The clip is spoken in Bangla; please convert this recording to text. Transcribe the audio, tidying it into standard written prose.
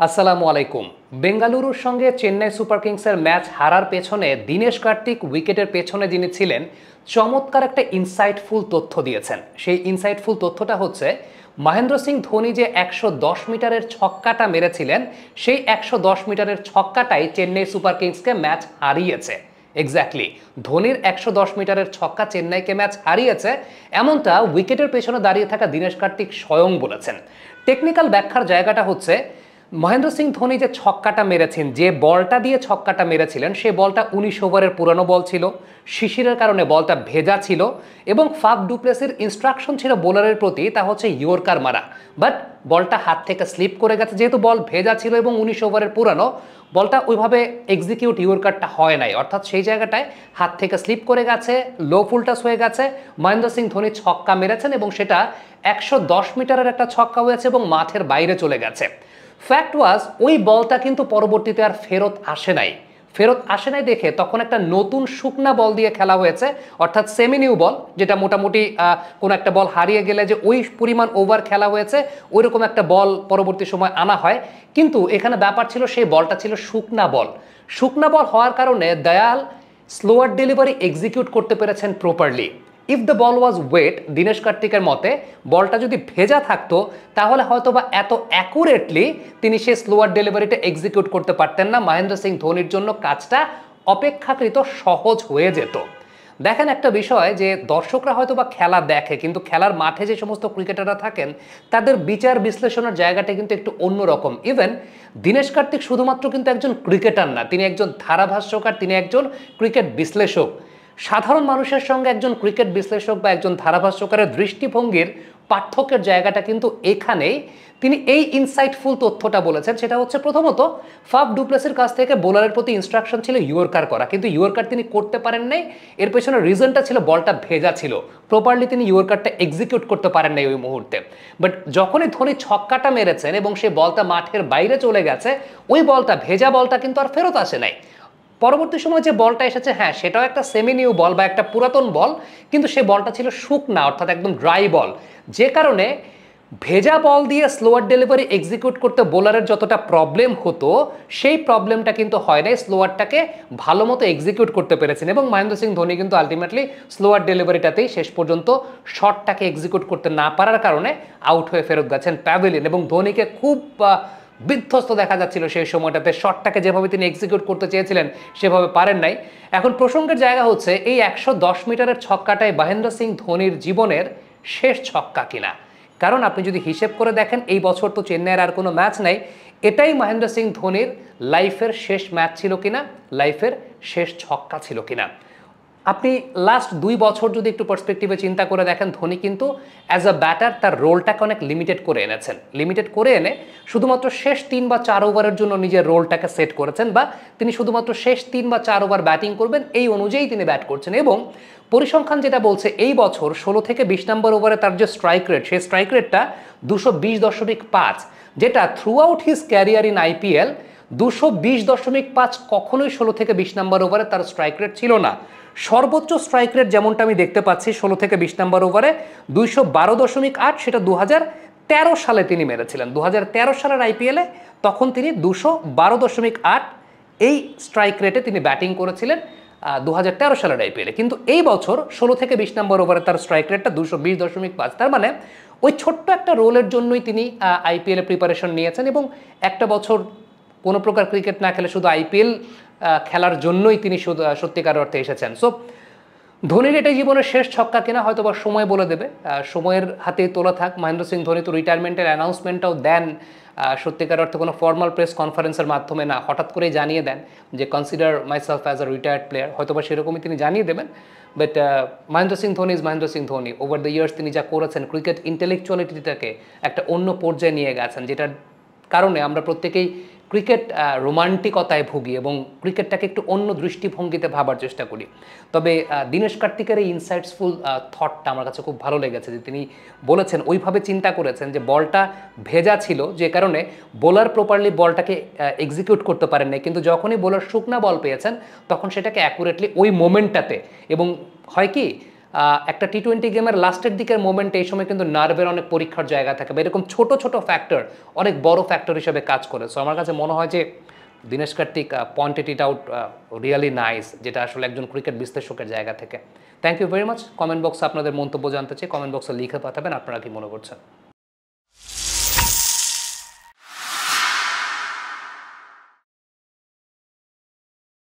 আসসালামু আলাইকুম। বেঙ্গালুরুর সঙ্গে চেন্নাই সুপার কিংসের ম্যাচ হারার পেছনে দীনেশ কার্তিক উইকেটের পেছনে যিনি ছিলেন চমৎকার একটা ইনসাইটফুল তথ্য দিয়েছেন। সেই ইনসাইটফুল তথ্যটা হচ্ছে মহেন্দ্র সিং ধোনি যে ১১০ মিটারের ছক্কাটা মেরেছিলেন সেই ১১০ মিটারের ছক্কাটাই চেন্নাই সুপার কিংসকে ম্যাচ হারিয়েছে। এক্স্যাক্টলি ধোনির ১১০ মিটারের ছক্কা চেন্নাইকে ম্যাচ হারিয়েছে, এমনটা উইকেটের পেছনে দাঁড়িয়ে থাকা দীনেশ কার্তিক স্বয়ং বলেছেন। টেকনিক্যাল ব্যাখ্যার জায়গাটা হচ্ছে মহেন্দ্র সিং ধোনি যে ছক্কাটা মেরেছেন, যে বলটা দিয়ে ছক্কাটা মেরেছিলেন সেই বলটা ১৯ ওভারের পুরানো বল ছিল, শিশিরের কারণে বলটা ভেজা ছিল এবং ফাফ ডু প্লেসির ইনস্ট্রাকশন ছিল বোলারের প্রতি, তা হচ্ছে ইয়র্কার মারা। বাট বলটা হাত থেকে স্লিপ করে গেছে, যেহেতু বল ভেজা ছিল এবং ১৯ ওভারের পুরানো, বলটা ওইভাবে এক্সিকিউট ইয়র্কারটা হয় নাই, অর্থাৎ সেই জায়গাটায় হাত থেকে স্লিপ করে গেছে, লো ফুলটাস হয়ে গেছে। মহেন্দ্র সিং ধোনি ছক্কা মেরেছেন এবং সেটা ১১০ মিটারের একটা ছক্কা হয়েছে এবং মাঠের বাইরে চলে গেছে। ফ্যাক্ট ওয়াজ ওই বলটা কিন্তু পরবর্তীতে আর ফেরত আসে নাই দেখে তখন একটা নতুন শুকনা বল দিয়ে খেলা হয়েছে, অর্থাৎ সেমি নিউ বল, যেটা মোটামুটি কোনো একটা বল হারিয়ে গেলে যে ওই পরিমাণ ওভার খেলা হয়েছে ওই রকম একটা বল পরবর্তী সময় আনা হয়। কিন্তু এখানে ব্যাপার ছিল সেই বলটা ছিল শুকনা বল হওয়ার কারণে দয়াল স্লোয়ার ডেলিভারি এক্সিকিউট করতে পেরেছেন properly. If the ball was wet, Dinesh কার্তিকের মতে বলটা যদি ভেজা থাকতো তাহলে হয়তো বা এত অ্যাকুরেটলি তিনি সেই স্লোয়ার ডেলিভারিটা এক্সিকিউট করতে পারতেন না। মহেন্দ্র সিং ধোনির জন্য কাজটা অপেক্ষাকৃত সহজ হয়ে যেত। দেখেন একটা বিষয়, যে দর্শকরা হয়তো বা খেলা দেখে, কিন্তু খেলার মাঠে যে সমস্ত ক্রিকেটাররা থাকেন তাদের বিচার বিশ্লেষণের জায়গাটা কিন্তু একটু অন্যরকম। ইভেন দীনেশ কার্তিক শুধুমাত্র কিন্তু একজন ক্রিকেটার না, তিনি একজন ধারাভাষ্যকার, তিনি একজন ক্রিকেট বিশ্লেষক। সাধারণ মানুষের সঙ্গে একজন ক্রিকেট বিশ্লেষক বা একজন ধারাভাষ্যকারের দৃষ্টিভঙ্গির পার্থক্যের জায়গাটা কিন্তু এখানেই। তিনি এই ইনসাইটফুল তথ্যটা বলেছেন, সেটা হচ্ছে প্রথমত ফাফ ডু প্লেসির কাছ থেকে বোলারের প্রতি ইনস্ট্রাকশন ছিল ইয়র্কার করা, কিন্তু ইয়র্কার তিনি করতে পারেন নাই। এর পেছনে রিজনটা ছিল বলটা ভেজা ছিল, প্রপারলি তিনি ইয়র্কারটা এক্সিকিউট করতে পারেন নাই ওই মুহূর্তে। বাট যখনই ধোনি ছক্কাটা মেরেছেন এবং সেই বলটা মাঠের বাইরে চলে গেছে, ওই বলটা ভেজা বলটা কিন্তু আর ফেরত আসে নাই। পরবর্তী সময় যে বলটা এসেছে, হ্যাঁ সেটাও একটা সেমি নিউ বল বা একটা পুরাতন বল, কিন্তু সেই বলটা ছিল শুকনা, অর্থাৎ একদম ড্রাই বল, যে কারণে ভেজা বল দিয়ে স্লোয়ার ডেলিভারি এক্সিকিউট করতে বোলারের যতটা প্রবলেম হতো সেই প্রবলেমটা কিন্তু হয় নাই, স্লোয়ারটাকে ভালো মতো এক্সিকিউট করতে পেরেছেন। এবং মহেন্দ্র সিং ধোনি কিন্তু আলটিমেটলি স্লোয়ার ডেলিভারিটাতেই শেষ পর্যন্ত শটটাকে এক্সিকিউট করতে না পারার কারণে আউট হয়ে ফেরত গেছেন প্যাভিলিয়ন। এবং ধোনিকে খুব বিধ্বস্ত দেখা যাচ্ছিল সেই সময়টাতে, শটটাকে যেভাবে তিনি এক্সিকিউট করতে চেয়েছিলেন সেভাবে পারেন নাই। এখন প্রসঙ্গের জায়গা হচ্ছে এই ১১০ মিটারের ছক্কাটাই মহেন্দ্র সিং ধোনির জীবনের শেষ ছক্কা কিনা। কারণ আপনি যদি হিসেব করে দেখেন এই বছর তো চেন্নাইয়ের আর কোনো ম্যাচ নাই, এটাই মহেন্দ্র সিং ধোনির লাইফের শেষ ম্যাচ ছিল কিনা, লাইফের শেষ ছক্কা ছিল কিনা। আপনি লাস্ট ২ বছর যদি একটু পার্সপেক্টিভে চিন্তা করে দেখেন, ধোনি কিন্তু অ্যাজ আ ব্যাটার তার রোলটাকে অনেক লিমিটেড করে এনেছেন। লিমিটেড করে এনে শুধুমাত্র শেষ ৩ বা ৪ ওভারের জন্য নিজের রোলটাকে সেট করেছেন, বা তিনি শুধুমাত্র শেষ ৩ বা ৪ ওভার ব্যাটিং করবেন এই অনুযায়ী তিনি ব্যাট করছেন। এবং পরিসংখ্যান যেটা বলছে এই বছর ১৬ থেকে ২০ নম্বর ওভারে তার যে স্ট্রাইক রেট, সেই স্ট্রাইক রেটটা ২২.৫, যেটা through out his career in IPL ২২.৫ কখনোই ১৬ থেকে ২০ নম্বর ওভারে তার স্ট্রাইক রেট ছিল না। সর্বোচ্চ স্ট্রাইক রেট যেমনটা আমি দেখতে পাচ্ছি ১৬ থেকে ২০ নম্বর ওভারে ২১২.৮, সেটা ২০১৩ সালে তিনি মেরেছিলেন। ২০১৩ সালের আইপিএলে তখন তিনি ২১২.৮ এই স্ট্রাইক রেটে তিনি ব্যাটিং করেছিলেন ২০১৩ সালের আইপিএলে। কিন্তু এই বছর ১৬ থেকে ২০ নম্বর ওভারে তার স্ট্রাইক রেটটা ২২.৫। তার মানে ওই ছোট্ট একটা রোলের জন্যই তিনি আইপিএলে প্রিপারেশন নিয়েছেন এবং একটা বছর কোনো প্রকার ক্রিকেট না খেলে শুধু আইপিএল খেলার জন্যই তিনি সত্যিকার অর্থে এসেছেন। সো ধোনির এটাই জীবনের শেষ ছক্কা কিনা হয়তো বা সময় বলে দেবে, সময়ের হাতেই তোলা থাক। মহেন্দ্র সিং ধোনি তো রিটায়ারমেন্টের অ্যানাউন্সমেন্টটাও দেন সত্যিকার অর্থে কোনো ফর্মাল প্রেস কনফারেন্সের মাধ্যমে না, হঠাৎ করেই জানিয়ে দেন যে consider myself as a retired player, হয়তো বা সেরকমই তিনি জানিয়ে দেবেন। But Mahendra Singh Dhoni is Mahendra Singh Dhoni. Over the years তিনি যা করেছেন, ক্রিকেট ইন্টেলেকচুয়ালিটিটাকে একটা অন্য পর্যায়ে নিয়ে গেছেন, যেটার কারণে আমরা প্রত্যেকেই ক্রিকেট রোমান্টিকতায় ভুগি এবং ক্রিকেটটাকে একটু অন্য দৃষ্টিভঙ্গিতে ভাবার চেষ্টা করি। তবে দীনেশ কার্তিকের এই ইনসাইটসফুল থটটা আমার কাছে খুব ভালো লেগেছে, যে তিনি বলেছেন ওইভাবে চিন্তা করেছেন যে বলটা ভেজা ছিল, যে কারণে বোলার প্রপারলি বলটাকে এক্সিকিউট করতে পারেন নাই, কিন্তু যখনই বোলার শুকনা বল পেয়েছেন তখন সেটাকে অ্যাকুরেটলি ওই মোমেন্টটাতে, এবং হয় কি একটা টি-20 গেমের লাস্টের দিকের মোমেন্টে এই সময় কিন্তু নার্ভের অনেক পরীক্ষার জায়গা থাকে বা এরকম ছোট ছোট ফ্যাক্টর অনেক বড় ফ্যাক্টর হিসেবে কাজ করে। সো আমার কাছে মনে হয় যে Dinesh Karthik pointed it out really nice, যেটা আসলে একজন ক্রিকেট বিশ্লেষকের জায়গা থেকে। Thank you very much. Comment বক্সে আপনাদের মন্তব্য জানতে চাই, কমেন্ট বক্সে লিখে পাঠাবেন আপনারা কি মনে করছেন।